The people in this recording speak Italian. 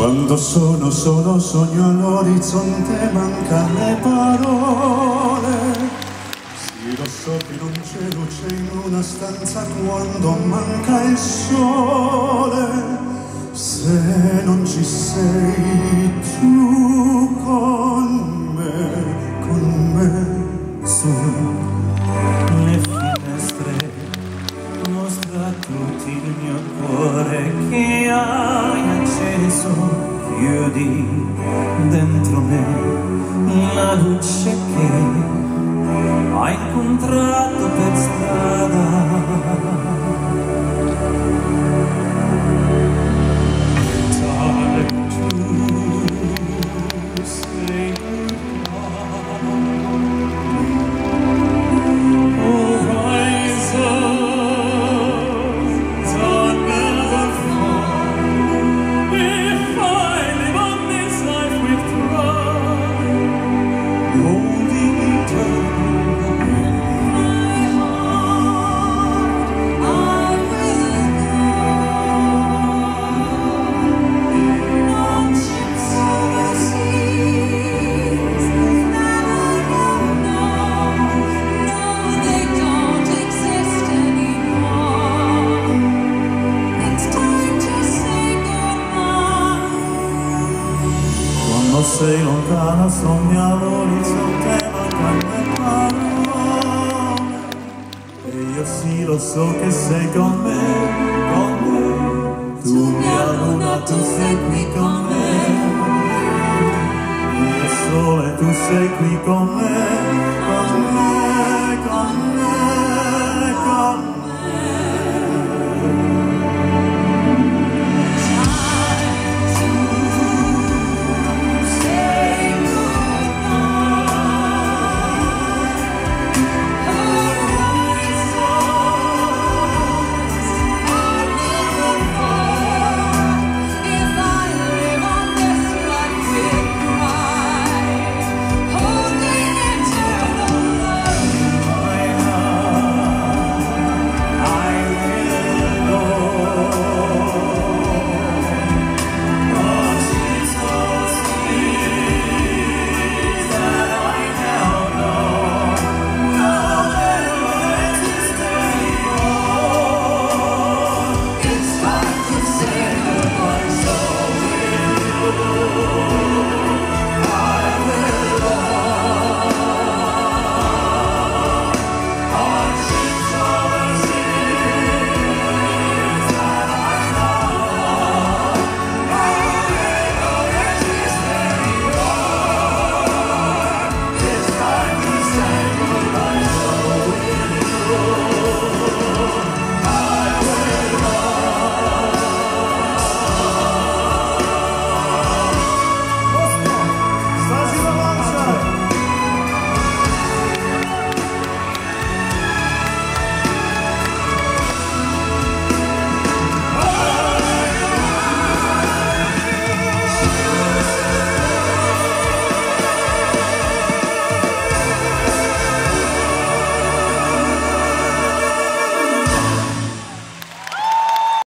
Quando sono solo sogno all'orizzonte, mancano le parole. Sì, lo so che non c'è luce in una stanza quando manca il sole. Se non ci sei tu con me, su le finestre mostra a tutti il mio cuore che hai acceso, chiudi dentro me la luce che hai incontrato per strada. Sei lontana, sogna l'orizzonte, mancano le parole. E io sì, lo so che sei con me, tu mia luna, tu sei qui con me. Il sole, tu sei qui con me.